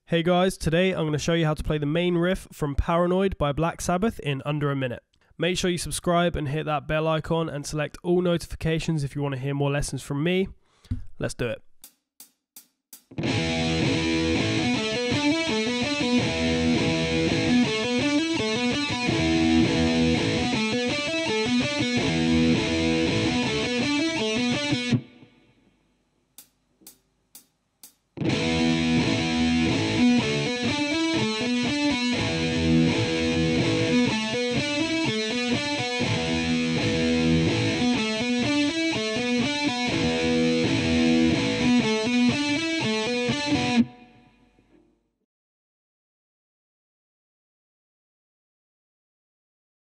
Hey guys, today I'm going to show you how to play the main riff from Paranoid by Black Sabbath in under a minute. Make sure you subscribe and hit that bell icon and select all notifications if you want to hear more lessons from me. Let's do it.